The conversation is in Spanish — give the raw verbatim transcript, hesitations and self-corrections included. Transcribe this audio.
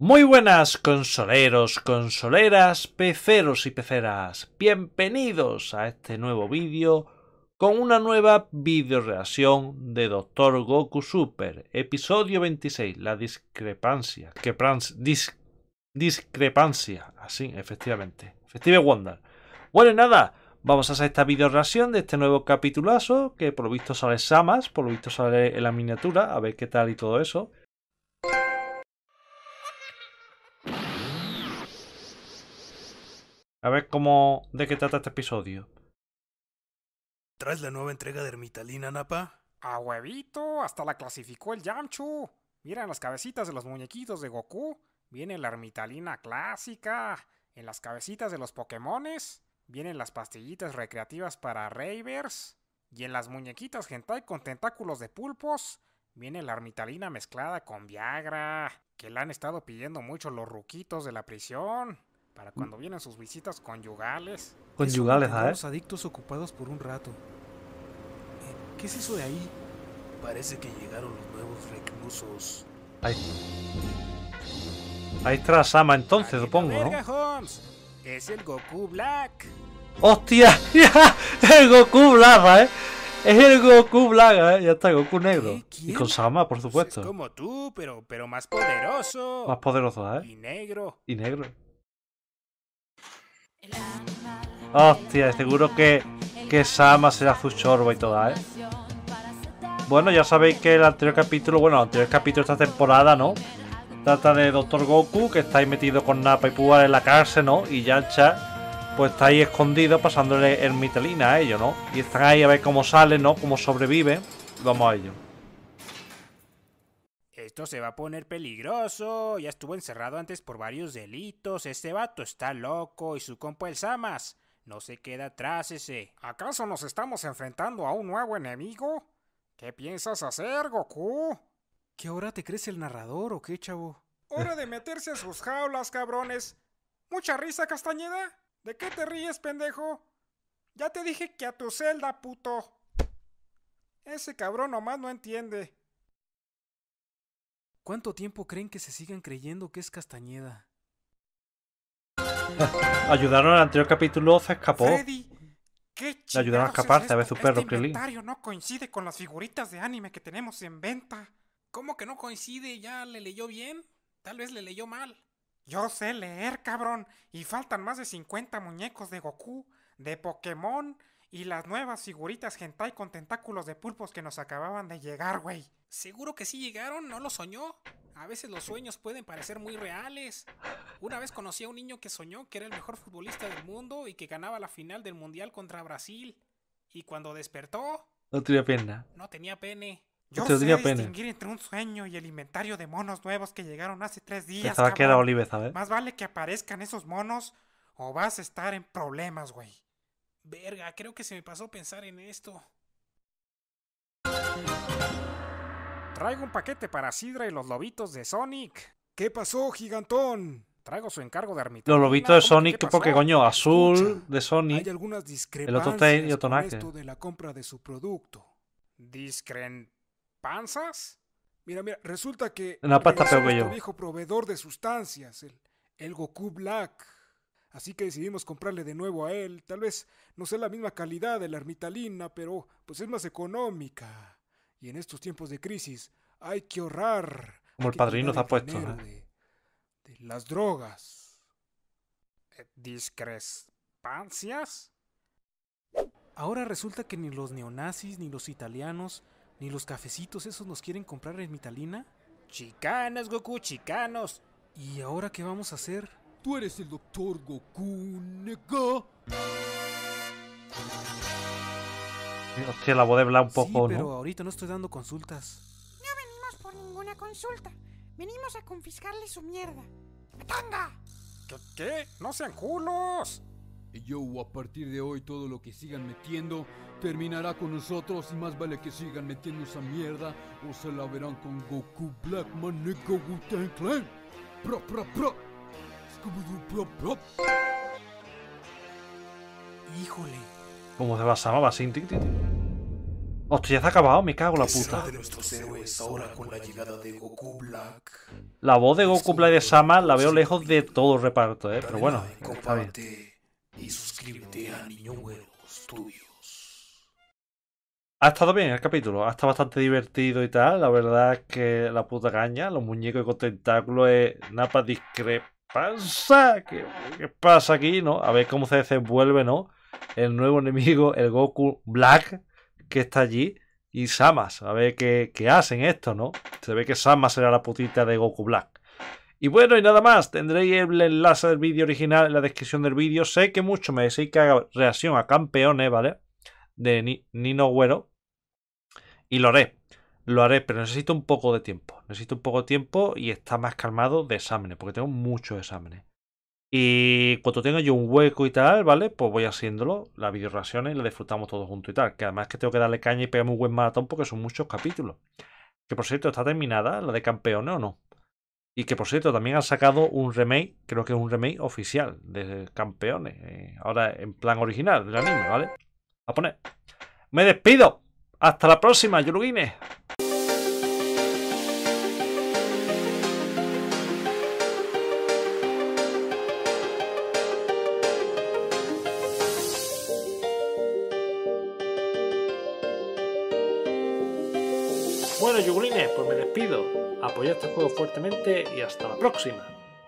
Muy buenas consoleros, consoleras, peceros y peceras. Bienvenidos a este nuevo vídeo con una nueva videoreacción de Doctor Goku Super, episodio veintiséis, la discrepancia, que prans, dis, discrepancia, así, efectivamente, Festive Wonder. Bueno, y nada, vamos a hacer esta videoreacción de este nuevo capitulazo, que por lo visto sale Samas, por lo visto sale en la miniatura, a ver qué tal y todo eso. A ver cómo, de qué trata este episodio. ¿Traes la nueva entrega de Ermitalina, Napa? ¡A huevito! Hasta la clasificó el Yamchu. Miren las cabecitas de los muñequitos de Goku. Viene la Ermitalina clásica. En las cabecitas de los Pokémones vienen las pastillitas recreativas para Ravers. Y en las muñequitas hentai con tentáculos de pulpos viene la Ermitalina mezclada con Viagra, que la han estado pidiendo mucho los ruquitos de la prisión para cuando vienen sus visitas conyugales. Conyugales, eso ¿eh? Los adictos ocupados por un rato. Eh, ¿Qué es eso de ahí? Parece que llegaron los nuevos reclusos. Ahí. Ahí está la Sama entonces, supongo, ¿no? Verga, Holmes. Es el Goku Black. ¡Hostia! El Goku Black, ¿eh? Es el Goku Black, ¿eh? Ya está, Goku negro. ¿Qué? ¿Quién? Y con Sama, por Es supuesto. como tú, pero, pero más poderoso. Más poderoso, ¿eh? Y negro. Y negro. Hostia, seguro que, que Sama será su chorba y toda, ¿eh? Bueno, ya sabéis que el anterior capítulo, bueno, el anterior capítulo de esta temporada, ¿no? Trata de Doctor Goku, que está ahí metido con Nappa y Púa en la cárcel, ¿no? Y Yamcha, pues está ahí escondido pasándole Ermitalina a ellos, ¿no? Y están ahí a ver cómo salen, ¿no? Cómo sobreviven. Vamos a ello. Esto se va a poner peligroso. Ya estuvo encerrado antes por varios delitos. Este vato está loco y su compa el Samas no se queda atrás ese. ¿Acaso nos estamos enfrentando a un nuevo enemigo? ¿Qué piensas hacer, Goku? ¿Que ahora te crees el narrador o qué, chavo? Hora de meterse en sus jaulas, cabrones. ¿Mucha risa, Castañeda? ¿De qué te ríes, pendejo? Ya te dije que a tu celda, puto. Ese cabrón nomás no entiende. ¿Cuánto tiempo creen que se sigan creyendo que es Castañeda? Ayudaron al anterior capítulo, se escapó. Freddy, ¿qué Le ayudaron a chingados escaparse es a ver esto? su perro, Este Krillin. inventario no coincide con las figuritas de anime que tenemos en venta. ¿Cómo que no coincide? ¿Ya le leyó bien? Tal vez le leyó mal. Yo sé leer, cabrón, y faltan más de cincuenta muñecos de Goku, de Pokémon y las nuevas figuritas hentai con tentáculos de pulpos que nos acababan de llegar, güey. ¿Seguro que sí llegaron? ¿No lo soñó? A veces los sueños pueden parecer muy reales. Una vez conocí a un niño que soñó que era el mejor futbolista del mundo y que ganaba la final del mundial contra Brasil. Y cuando despertó, No tenía pierna. no tenía pene. Yo Te sé tenía pene. distinguir entre un sueño y el inventario de monos nuevos que llegaron hace tres días, Pensaba que era cabrón. Olive, ¿sabes? Más vale que aparezcan esos monos o vas a estar en problemas, güey. Verga, creo que se me pasó pensar en esto. Traigo un paquete para Sidra y los lobitos de Sonic. ¿Qué pasó, gigantón? Traigo su encargo de Ermitalina. Los lobitos de ¿Cómo que Sonic, qué porque pasó? coño, azul Escucha, de Sonic. Hay algunas Tail discrepancias y otro con Nake. esto de la compra de su producto. ¿Discrepanzas? Mira, mira, resulta que En la pasta regresó pego yo. nuestro viejo proveedor de sustancias, el, el Goku Black. Así que decidimos comprarle de nuevo a él. Tal vez no sea la misma calidad de la Ermitalina, pero pues es más económica. Y en estos tiempos de crisis hay que ahorrar. Como hay el que padrino cuidar se ha el puesto, dinero de, de las drogas. Eh, ¿Discrepancias? Ahora resulta que ni los neonazis, ni los italianos, ni los cafecitos esos nos quieren comprar Ermitalina. Chicanos, Goku, chicanos. ¿Y ahora qué vamos a hacer? Tú eres el doctor Goku, nega. Hostia, la voz de Bla un poco, Sí, pero ¿no? ahorita no estoy dando consultas. No venimos por ninguna consulta. Venimos a confiscarle su mierda. ¡Tanga! ¿Qué? ¿Qué? ¡No sean culos! Y yo, a partir de hoy, todo lo que sigan metiendo terminará con nosotros y más vale que sigan metiendo esa mierda o se la verán con Goku Black Man Nigga Wu-Tang Clan. Pro, pro, pro. Scooby-Doo, pro, pro. Híjole. ¿Cómo se va Sama? Va sin tic, tic. Hostia, ya se ha acabado, me cago en la ¿Qué será puta. de nuestros héroes ahora con la llegada de Goku Black? La voz de Goku Black de Sama la veo lejos de todo el reparto, eh. Pero bueno, Dale like, está bien. comparte y suscríbete a Niño Güero Studios. Ha estado bien el capítulo, ha estado bastante divertido y tal. La verdad es que la puta caña, los muñecos con tentáculos es nada para discrepancia. ¿Qué, ¿Qué pasa aquí, no? A ver cómo se desenvuelve, ¿no? El nuevo enemigo, el Goku Black, que está allí. Y Samas, a ver qué, qué hacen esto, ¿no? Se ve que Samas será la putita de Goku Black. Y bueno, y nada más, tendréis el enlace del vídeo original en la descripción del vídeo. Sé que mucho me decís que haga reacción a campeones, ¿vale? De Ni Nino Güero. Y lo haré, lo haré, pero necesito un poco de tiempo. Necesito un poco de tiempo y estar más calmado de exámenes, porque tengo muchos exámenes. Y cuando tenga yo un hueco y tal, ¿vale? Pues voy haciéndolo, las videoreacciones y las disfrutamos todos juntos y tal. Que además que tengo que darle caña y pegarme un buen maratón porque son muchos capítulos. Que por cierto, ¿está terminada la de campeones o no? Y que por cierto, también han sacado un remake, creo que es un remake oficial de campeones. Eh, ahora en plan original del anime, ¿vale? A poner. ¡Me despido! ¡Hasta la próxima, Yorugines! Bueno, Yugulines, pues me despido. Apoyad este juego fuertemente y hasta la próxima.